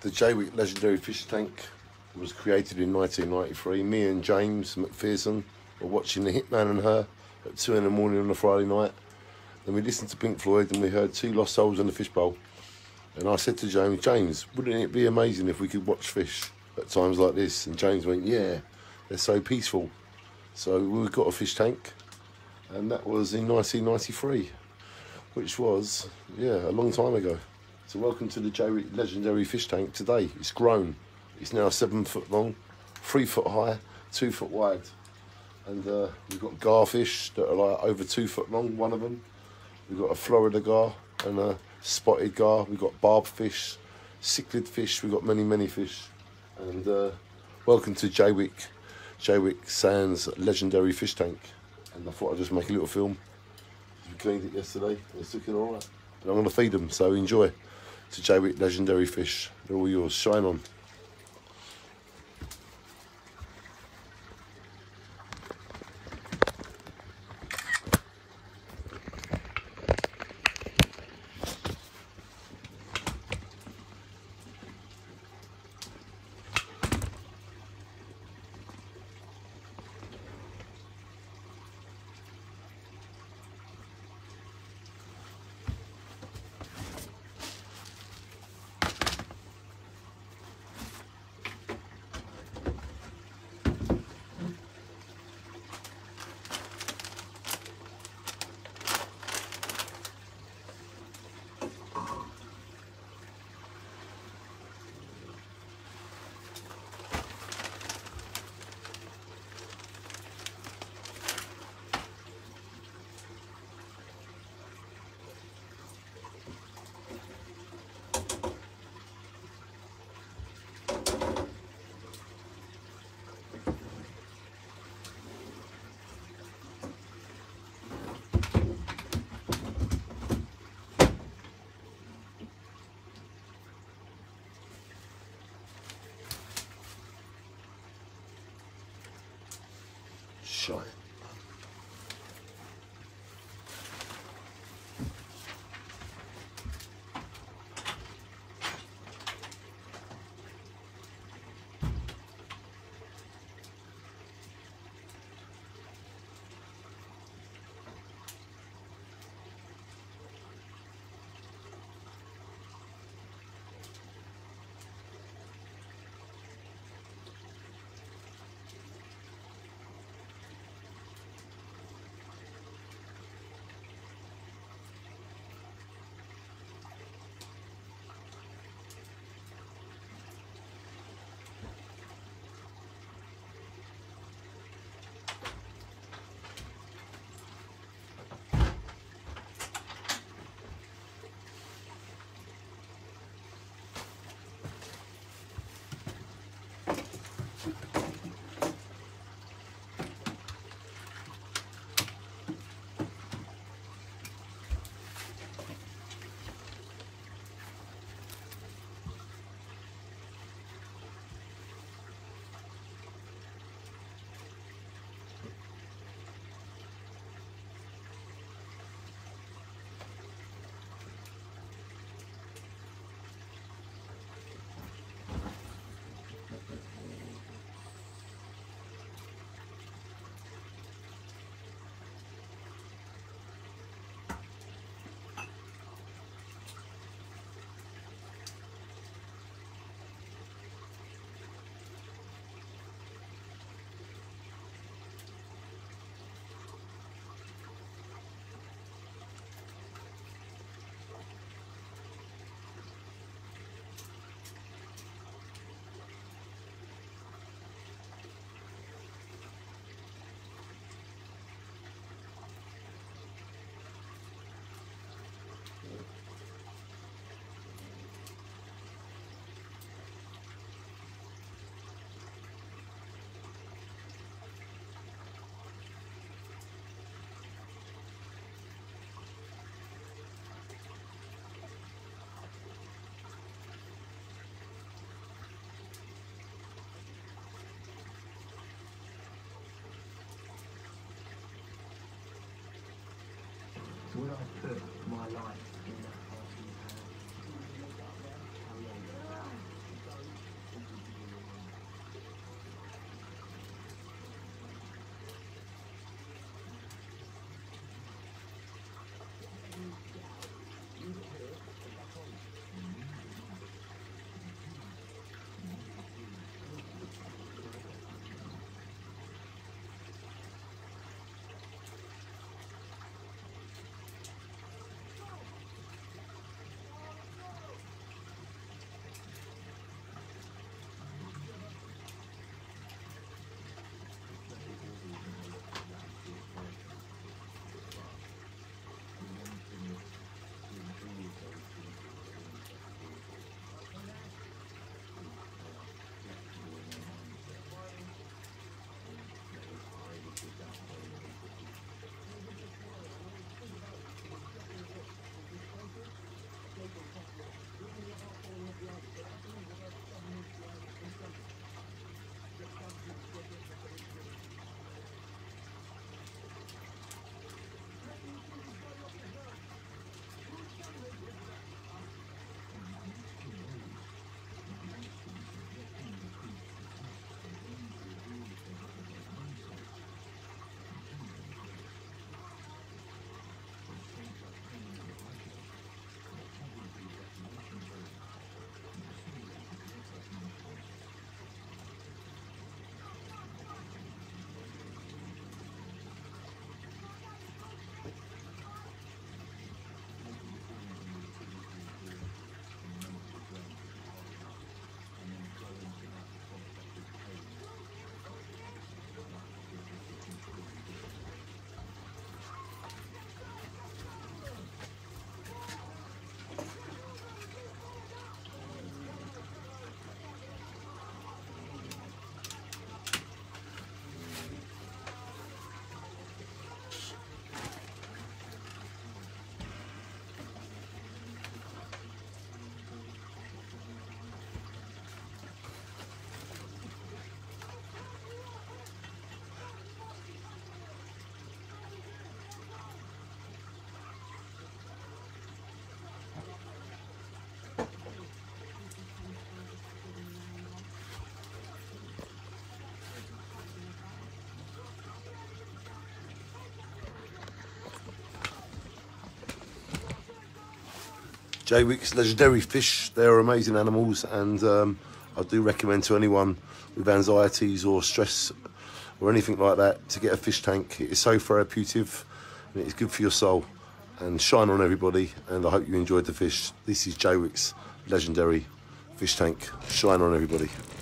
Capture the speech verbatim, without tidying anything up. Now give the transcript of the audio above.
The Jaywick legendary fish tank was created in nineteen ninety-three. Me and James McPherson were watching The Hitman and Her at two in the morning on a Friday night. Then we listened to Pink Floyd and we heard Two Lost Souls in the Fishbowl. And I said to James, James, wouldn't it be amazing if we could watch fish at times like this? And James went, yeah, they're so peaceful. So we got a fish tank, and that was in nineteen ninety-three, which was, yeah, a long time ago. So welcome to the Jaywick legendary fish tank today. It's grown. It's now seven foot long, three foot high, two foot wide. And uh, we've got garfish that are like over two foot long, one of them. We've got a Florida gar and a spotted gar. We've got barb fish, cichlid fish. We've got many, many fish. And uh, welcome to Jaywick, Jaywick Sands legendary fish tank. And I thought I'd just make a little film. We cleaned it yesterday. It's looking all right. And I'm going to feed them, so enjoy. To Jaywick legendary fish. They're all yours. Shine on. Shine. Would I put my life in that half Jaywick's legendary fish. They're amazing animals, and um, I do recommend to anyone with anxieties or stress or anything like that to get a fish tank. It is so therapeutic and it's good for your soul. And shine on everybody, and I hope you enjoyed the fish. This is Jaywick's legendary fish tank. Shine on everybody.